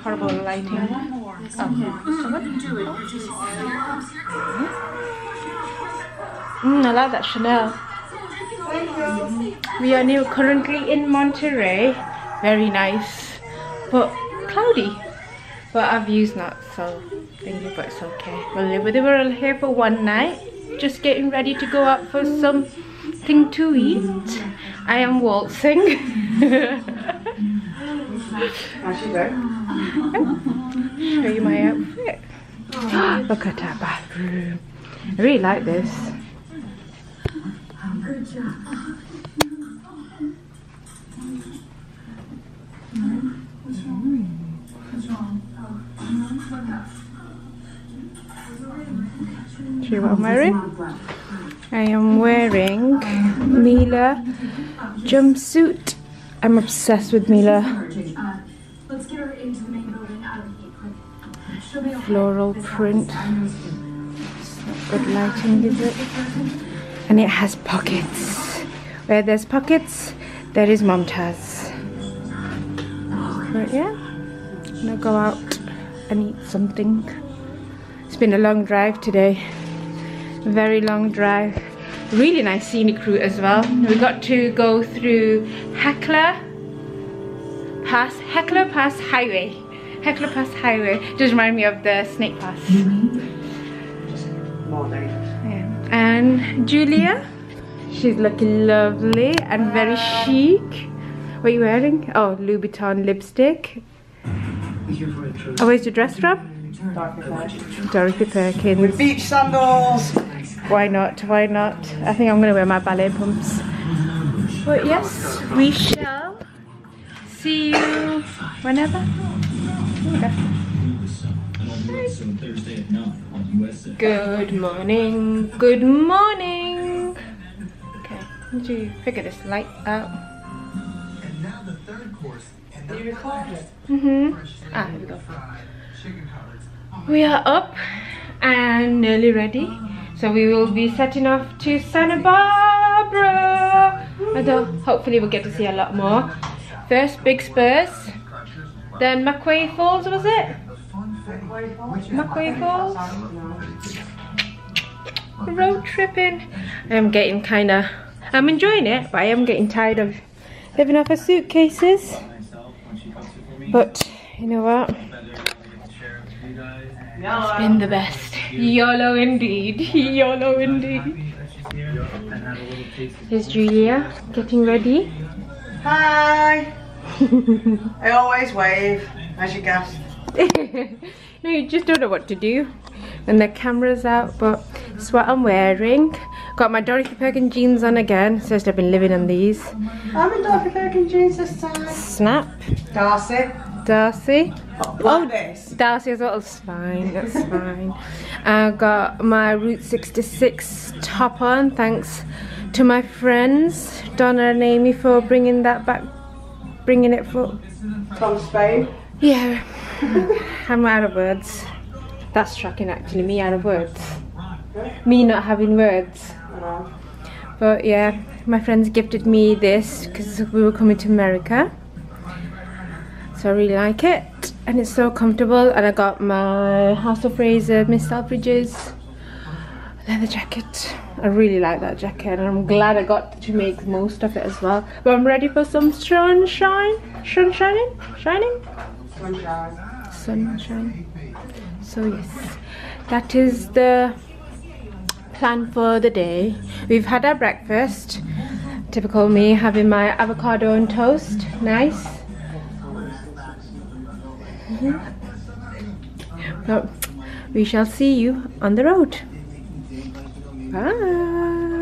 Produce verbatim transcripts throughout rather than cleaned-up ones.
horrible lighting. Oh. Mm, I like that Chanel. We are now currently in Monterey. Very nice, but cloudy. But our view's not so thingy, but it's okay. Well, we were here for one night, just getting ready to go out for something to eat. I am waltzing. How's she doing? Show you my outfit. Look at that bathroom. I really like this. See what I'm wearing? I am wearing Mila jumpsuit. I'm obsessed with Mila. Floral print. Good lighting, is it? And it has pockets. Where there's pockets, there is Mumtaz. But yeah, I'm gonna go out and eat something. It's been a long drive today. Very long drive. Really nice scenic route as well. We got to go through Heckler Pass, Heckler Pass Highway. Heckler Pass Highway. Just remind me of the Snake Pass. Yeah. And Julia, she's looking lovely and very chic. What are you wearing? Oh, Louis Vuitton lipstick. Oh, where's your dress from? Dorothy Perkins. With beach sandals. Why not? Why not? I think I'm going to wear my ballet pumps. But yes, we shall see you whenever. Okay. Good morning. Good morning. Okay, did you figure this light out? And now the third course. And You recorded it? Mm-hmm. Ah, here we go. We are up and nearly ready. So we will be setting off to Santa Barbara. Although hopefully we'll get to see a lot more. First Big Spurs, then Mcway Falls, was it? Mcway Falls? Road tripping. I'm getting kinda, I'm enjoying it, but I am getting tired of living off of suitcases. But you know what? It's been the best. YOLO indeed. YOLO indeed. Here's Julia getting ready. Hi! I always wave, as you guessed. No, you just don't know what to do when the camera's out, but it's what I'm wearing. Got my Dorothy Perkins jeans on again, since I've been living in these. I'm in Dorothy Perkins jeans this time. Snap. Darcy. Darcy. Oh, oh this. Darcy as well, it's fine, that's fine. I got my Route sixty-six top on, thanks to my friends, Donna and Amy, for bringing that back, bringing it for... From Spain? Yeah, I'm out of words. That's shocking actually, me out of words. Me not having words. But yeah, my friends gifted me this because we were coming to America. So I really like it, and it's so comfortable. And I got my House of Fraser Miss Selfridge's leather jacket. I really like that jacket, and I'm glad I got to make most of it as well. But I'm ready for some sunshine. Sunshine? Shining? Sunshine. Sunshine. So yes, that is the plan for the day. We've had our breakfast. Typical me, having my avocado and toast. Nice. Mm-hmm. But we shall see you on the road. Bye.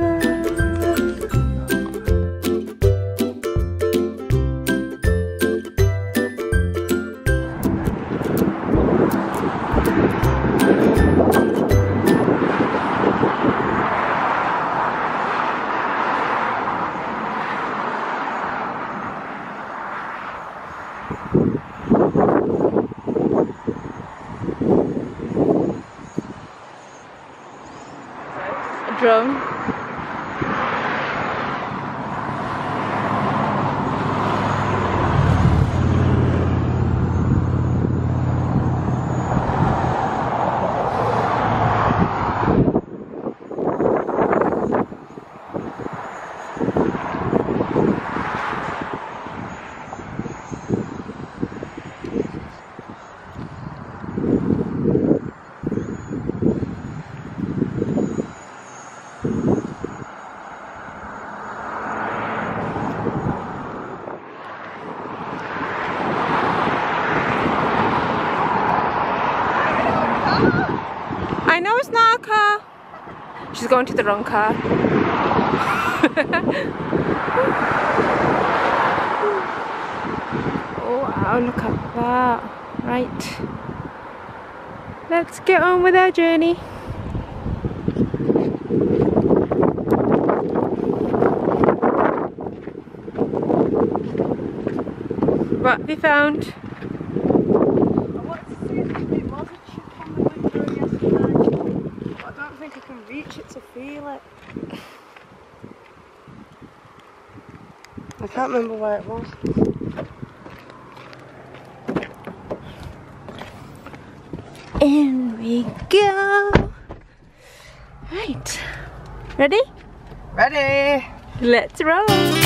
Drone. it's not a car. She's going to the wrong car. Oh wow, look at that. Right. Let's get on with our journey. What have you found? I wanted to see if it was a chip on the window yesterday, but I don't think I can reach it to feel it. I can't remember where it was. In we go. Right. Ready? Ready? Let's roll.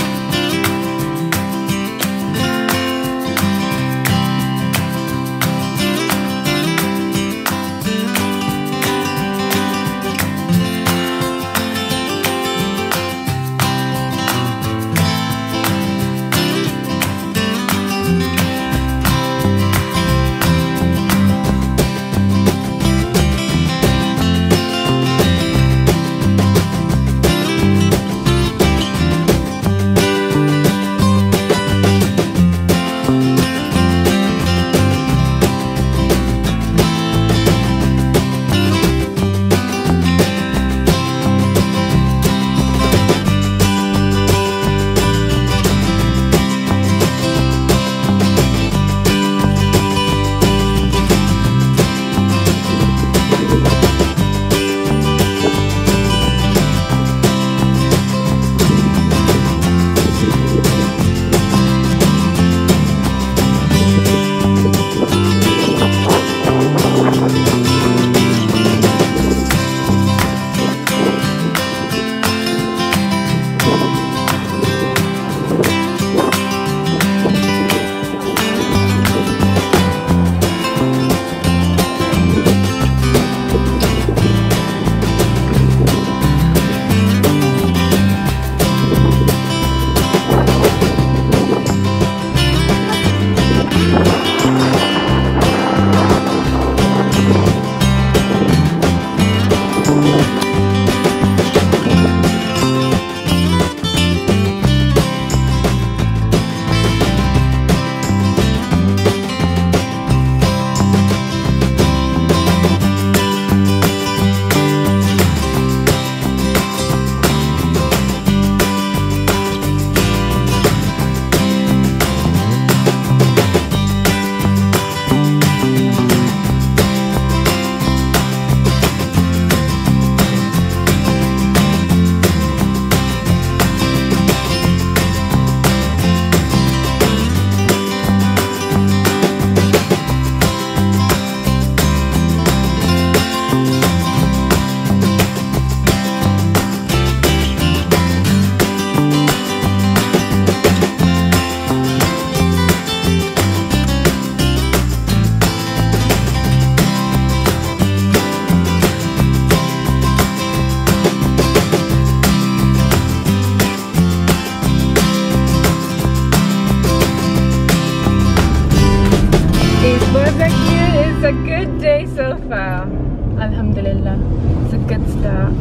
It's a good day so far. Alhamdulillah. It's a good start.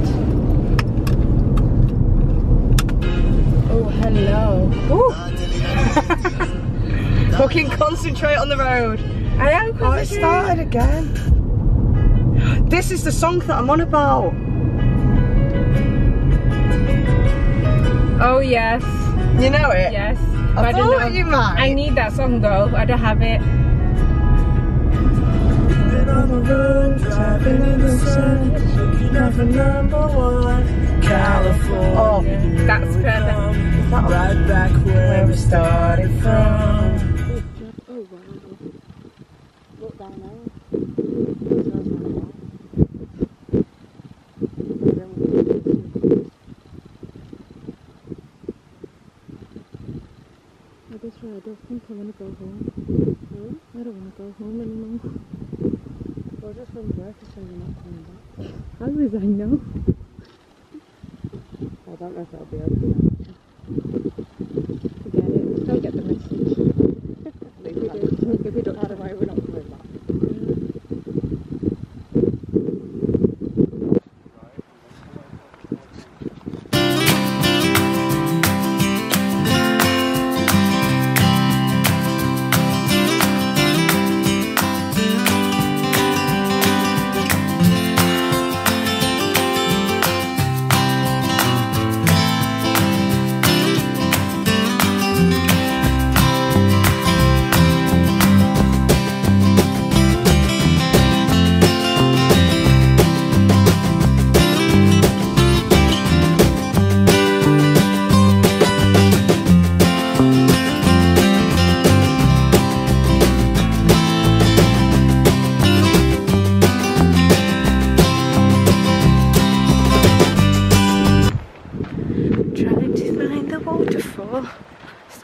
Oh, hello. Fucking concentrate on the road. I am Oh, it started again. This is the song that I'm on about. Oh, yes. You know it? Yes. I, I don't thought know. you might. I need that song though. I don't have it. On the road, driving in the sun, looking at the number one, California. Oh, that's perfect. Right back where we started from. Oh wow. Look down there. I guess I don't think I want to go home. Hmm? I don't want to go home anymore. Well, just from work to say you're not coming back. How was I know? I don't know if it'll be open now. Forget it. Don't get the message. If we do, if we don't, by the way, we're not coming back.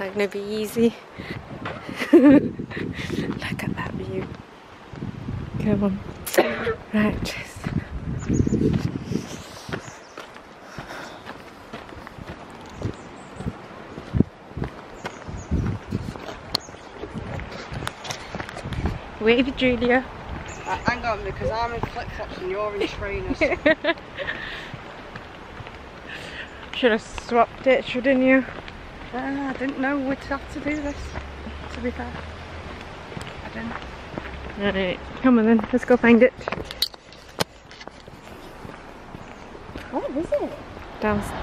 not gonna be easy. Look at that view. Come on. Right. Wave, Julia. Uh, hang on, because I'm in flip-flops and you're in trainers. Should have swapped it, shouldn't you? uh, I didn't know we'd have to do this, to be fair. I didn't. Alright, come on then, let's go find it. What is it? Downstairs.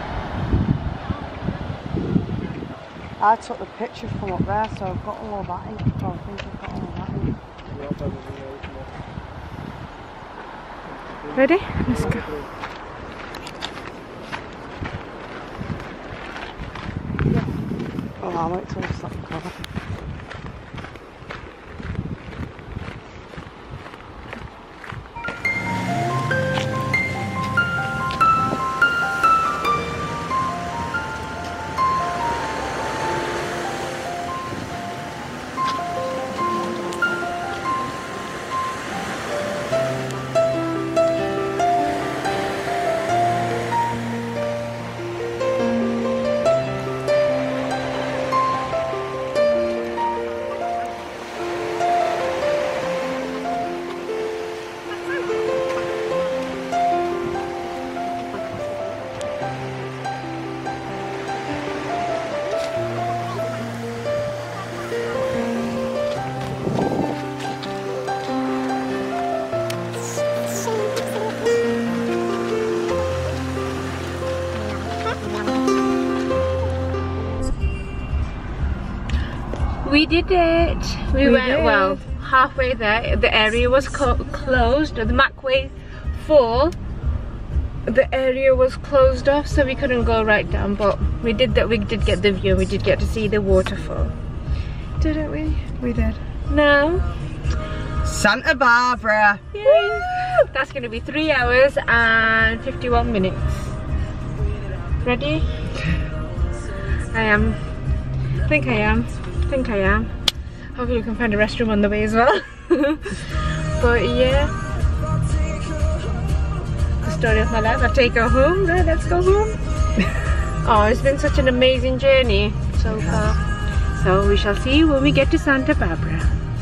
I took the picture from up there, so I've got all that in. Oh, I think I've got all that in. Ready? Let's go. Oh, I'll wait till I stop the cover. We did it. We, We went did. well halfway there. The area was co closed. The Mcway Fall. The area was closed off, so we couldn't go right down. But we did that. We did get the view. We did get to see the waterfall, didn't we? We did. No. Santa Barbara! Yay. That's gonna be three hours and fifty-one minutes. Ready? I am. I think I am. I think I am. Hopefully we can find a restroom on the way as well. But yeah. The story of my life. I'll take her home. Right, let's go home. Oh, it's been such an amazing journey so far. So we shall see when we get to Santa Barbara.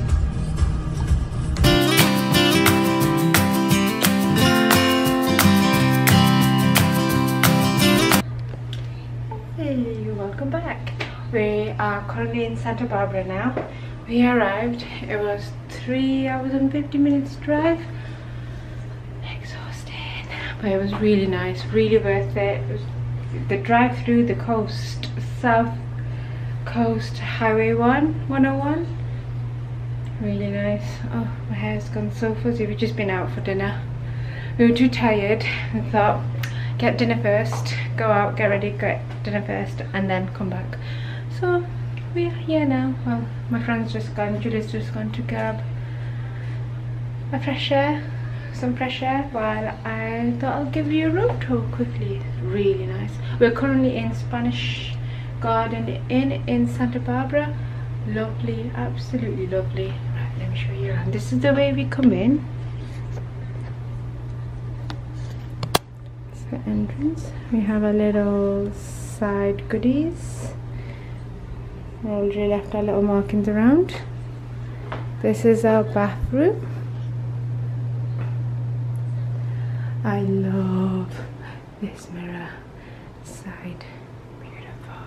Hey, welcome back. We are currently in Santa Barbara now. We arrived. It was three hours and fifty minutes drive. Exhausted, but it was really nice, really worth it. It was the drive through the coast, South Coast Highway one, one oh one. Really nice. Oh, my hair's gone so fuzzy. We've just been out for dinner. We were too tired. We thought, get dinner first, go out, get ready, get dinner first, and then come back. So we are here now. Well, my friend's just gone, Julie's just gone to grab a fresh air, some fresh air, while I thought I'll give you a road tour quickly. Really nice. We're currently in Spanish Garden Inn in Santa Barbara. Lovely, absolutely lovely. Right, let me show you around. This is the way we come in. It's the entrance. We have a little side goodies. We already left our little markings around. This is our bathroom. I love this mirror side. Beautiful.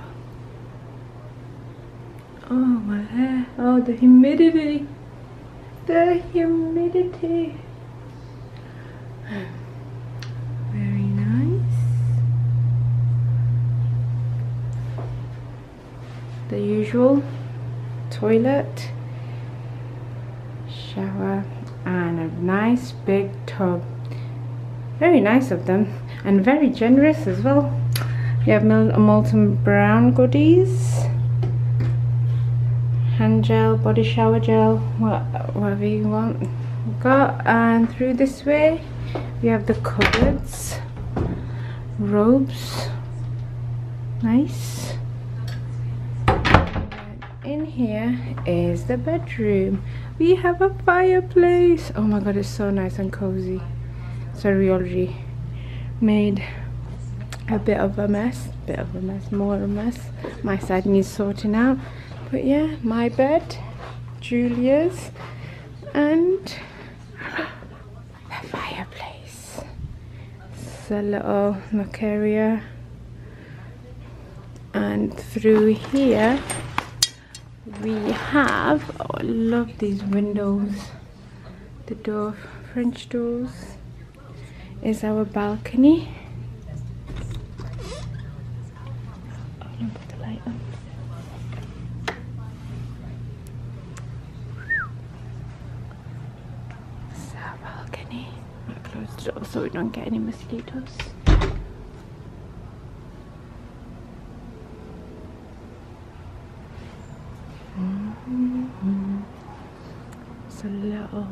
Oh, my hair. Oh, the humidity. The humidity. Very nice. The usual toilet, shower, and a nice big tub. Very nice of them, and very generous as well. We have molten brown goodies, hand gel, body shower gel, what, whatever you want. Got, and through this way we have the cupboards, robes, nice. In here is the bedroom. We have a fireplace. Oh my god, it's so nice and cozy. So we already made a bit of a mess, bit of a mess, more of a mess. My side needs sorting out. But yeah, my bed, Julia's, and the fireplace. It's a little nook area. And through here we have, oh I love these windows, the door, French doors, is our balcony. Oh, let me put the light on. This is our balcony. I'm gonna close the door so we don't get any mosquitoes. Mm-hmm. It's a little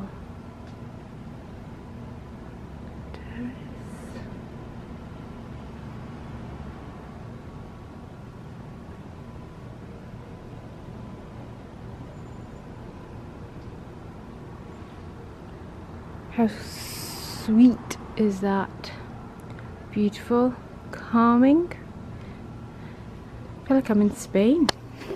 terrace. How sweet is that? Beautiful, calming. I feel like I'm in Spain.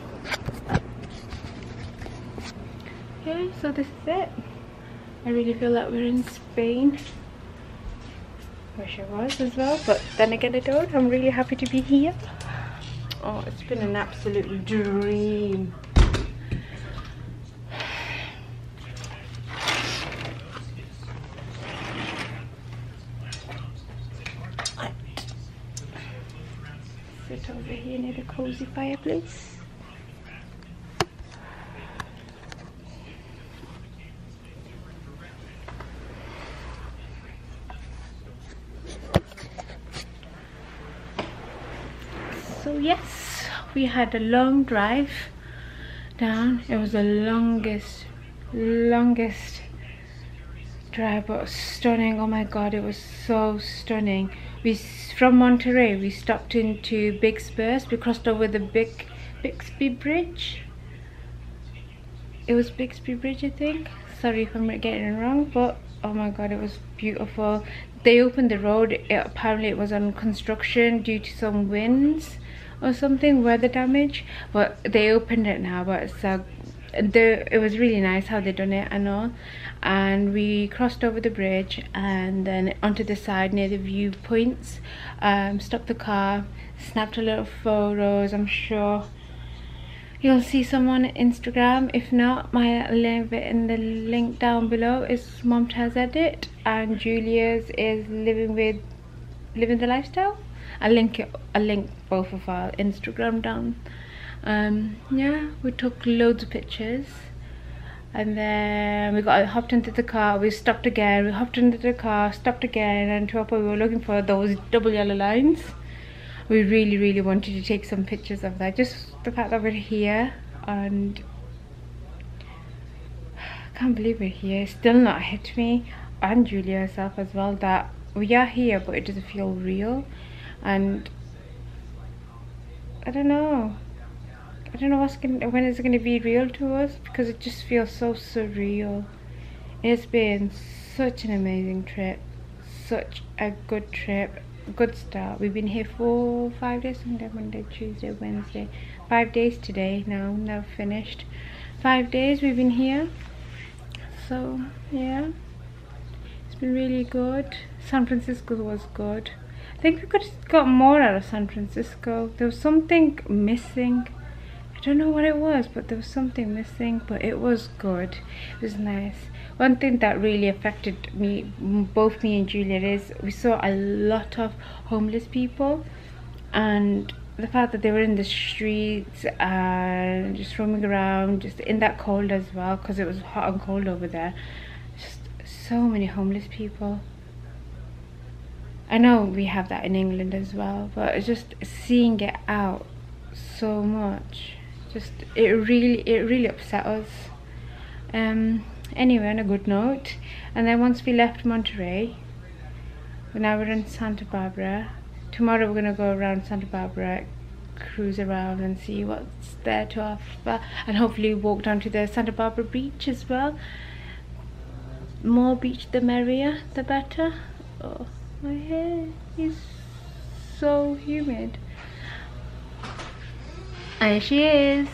Okay, so this is it. I really feel like we're in Spain. Wish I was as well, but then again I don't. I'm really happy to be here. Oh, it's been an absolute dream. Sit over here near the cozy fireplace. So yes, we had a long drive down. It was the longest, longest drive, but stunning. Oh my god, it was so stunning. We from Monterey we stopped into Bixby. We crossed over the big Bixby bridge. It was Bixby bridge, I think. Sorry if I'm getting it wrong, but oh my god, it was beautiful. They opened the road. It, apparently it was on construction due to some winds or something, weather damage, but they opened it now. But it's uh, the it was really nice how they done it and all. And we crossed over the bridge and then onto the side near the viewpoints. Um, stopped the car, snapped a little photos. I'm sure you'll see some on Instagram. If not, my link in the link down below is Mumtaz Edit, and Julia's is living with living the lifestyle. I'll link it, I'll link both of our Instagram down. Um, yeah, we took loads of pictures, and then we got hopped into the car. We stopped again. We hopped into the car, stopped again, and to our point we were looking for those double yellow lines. We really, really wanted to take some pictures of that. Just the fact that we're here, and I can't believe we're here. It's still not hit me and Julia herself as well that we are here, but it doesn't feel real. And I don't know. I don't know what's gonna, when it's gonna be real to us, because it just feels so surreal. It's been such an amazing trip, such a good trip, good start. We've been here for five days, Sunday, Monday, Tuesday, Wednesday, five days today. Now, now finished. Five days we've been here. So yeah, it's been really good. San Francisco was good. I think we could have got more out of San Francisco. There was something missing. I don't know what it was, but there was something missing, but it was good. It was nice. One thing that really affected me, both me and Julia, is we saw a lot of homeless people, and the fact that they were in the streets and just roaming around, just in that cold as well, because it was hot and cold over there. Just so many homeless people. I know we have that in England as well, but it's just seeing it out so much, just it really it really upset us. Um anyway, on a good note, and then once we left Monterey, now we're in Santa Barbara. Tomorrow we're gonna go around Santa Barbara, cruise around and see what's there to offer, and hopefully walk down to the Santa Barbara beach as well. More beach the merrier, the better. Oh, my hair is so humid. There she is.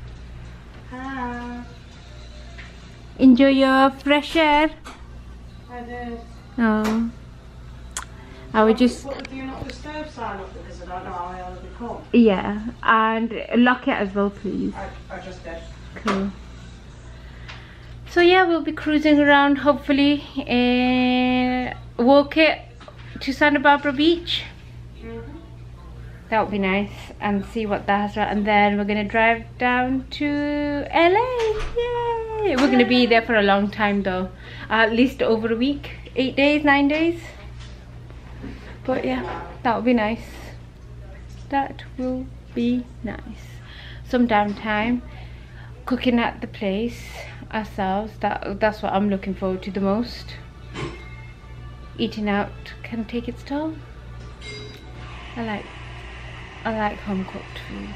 Hi. Enjoy your fresh air. I did. Oh, I would just, Put the do not disturb sign up because I don't know how I'll become. yeah, and lock it as well, please. I, I just did. Cool. So yeah, we'll be cruising around, hopefully, and walk it to Santa Barbara Beach. Mm-hmm. That would be nice, and see what that's at, and then we're gonna drive down to L A. Yay! We're gonna be there for a long time though, at least over a week, eight days, nine days. But yeah, that would be nice. That will be nice. Some downtime, cooking at the place ourselves. That that's what I'm looking forward to the most. Eating out can take its toll. I like I like home cooked food.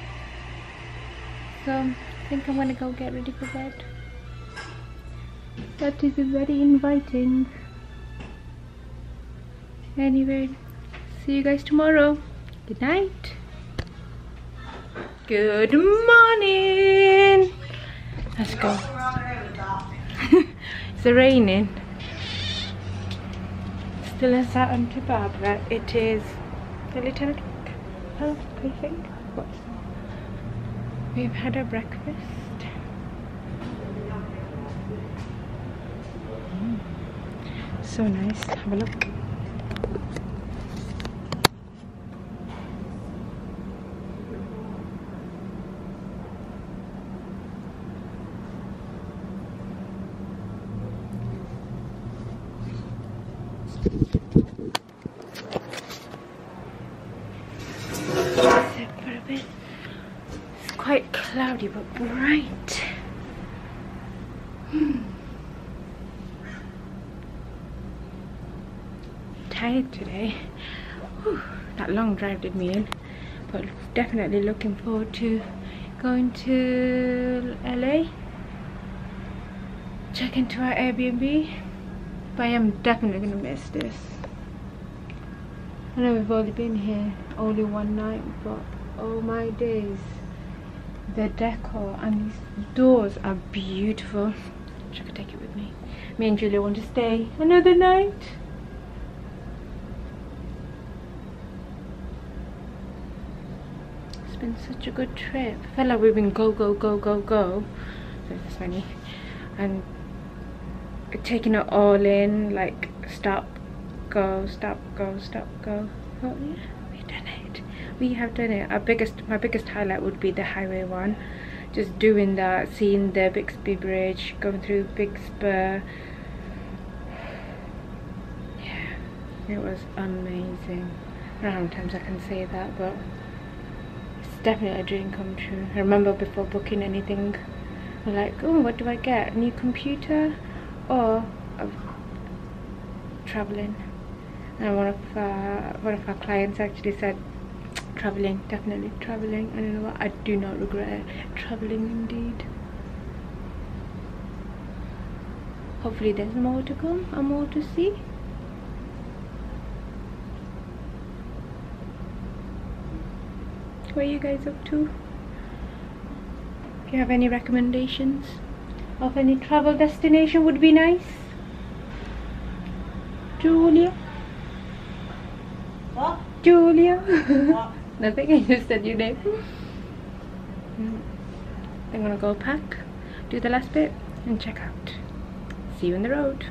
So I think I'm gonna go get ready for bed. That is very inviting. Anyway, see you guys tomorrow. Good night. Good morning. Let's go. It's raining. Still in Santa Barbara. It is nearly ten o'clock. Oh, I think. What? We've had our breakfast. Mm. So nice. Have a look. It's quite cloudy but bright. Hmm. Tired today. Whew. That long drive did me in, but definitely looking forward to going to L A. Check into our Airbnb. But I am definitely gonna miss this. I know we've only been here only one night, but oh my days, the decor and these doors are beautiful. Wish I could take it with me. Me and Julia want to stay another night. It's been such a good trip. I felt like we've been go go go go go. So it's funny, and taking it all in, like stop, go, stop, go, stop, go. Oh yeah, we've done it. We have done it. Our biggest, my biggest highlight would be the highway one. Just doing that, seeing the Bixby bridge, going through Big Spur. Yeah, it was amazing. I don't know how many times I can say that, but it's definitely a dream come true. I remember before booking anything, we're like, oh, what do I get? A new computer? Or of traveling. And one of uh, one of our clients actually said, traveling, definitely traveling. And you know what, I do not regret it. Traveling indeed. Hopefully there's more to come and more to see. What are you guys up to? If you have any recommendations of any travel destination, would be nice. Julia? What? Julia? What? Nothing, I just said your name. I'm gonna go pack, do the last bit, and check out. See you on the road.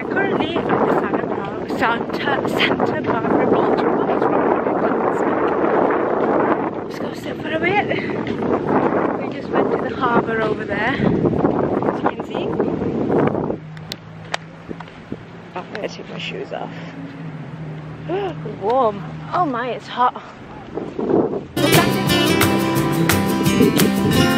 Santa, Santa Barbara Beach. What is wrong with my over there, as you can see. Oh, I'm gonna take my shoes off. Warm. Oh my, it's hot. Look at it.